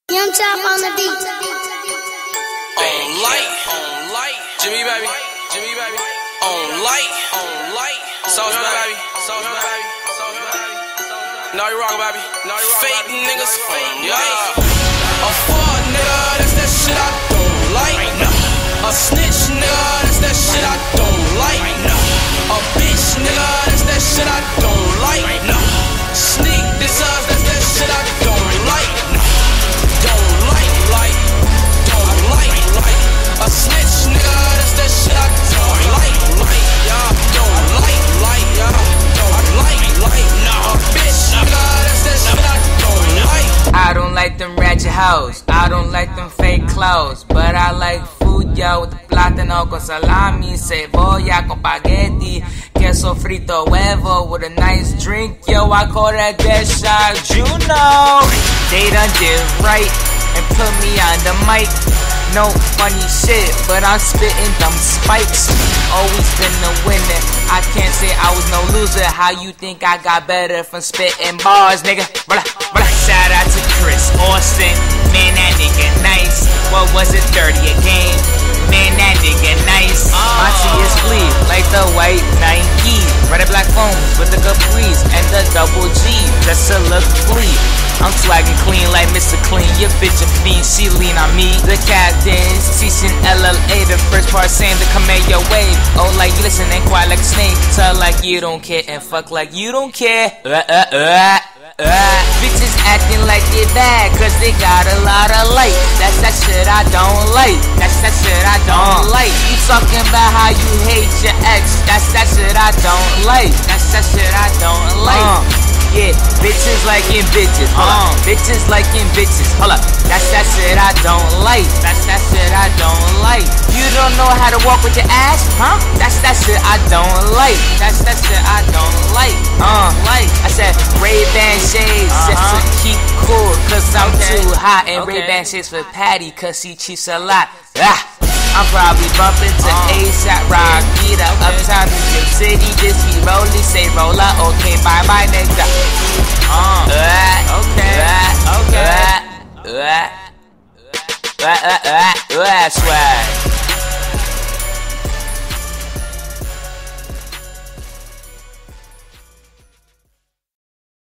Young Chop on the beat. On light, Jimmy baby, on light, sauce baby, no you wrong baby, fake niggas, yeah. A fuck nigga, that's that shit I don't like. A snitch nigga, that's that shit I don't like. A bitch nigga, that's that shit I don't like. Sneak this us, that's that shit I don't like. A snitch nigga, that's that shit I don't like, yeah, don't like, yeah, don't like, nah, bitch nigga, that's that shit I don't like. I don't like them ratchet hoes, I don't like them fake clothes, but I like food, yo, with the plátano con salami, cebolla con spaghetti, queso frito, huevo, with a nice drink, yo, I call that shot, you know. They done did right and put me on the mic. No funny shit, but I'm spitting them spikes. Always been a winner, I can't say I was no loser. How you think I got better from spitting bars, nigga? Shout out to Chris Austin, man, that nigga nice. What was it, 30 a game? Man, that nigga nice. My T is bleed like the white Nike. Red and black foams with the Caprice and the double G, just to look fleet. I'm swagging clean like Mr. Clean. Your bitch a fiend, she lean on me. The captain's teaching LLA. The first part saying to come at your way. Oh, like you listen and quiet like a snake. Tell like you don't care and fuck like you don't care. Bitches acting like they bad cause they got a lot of light. That's that shit I don't like. That's that shit I don't like. You talking about how you hate your ex. That's that shit I don't like. That's that shit I don't like. Yeah, bitches liking bitches. Bitches liking bitches. Hold up, that's that shit I don't like. That's that shit I don't like. You don't know how to walk with your ass, huh? That's that shit I don't like. That's that shit I don't like. Like I said, Ray-Ban shades just to keep cool, cause I'm too hot. And Ray-Ban shades for Patty, cause he cheats a lot. I'm probably bumping to A$AP Rocky, the uptown New York City. Just be rolling, say roller, okay, bye bye nigga. Okay. Swag.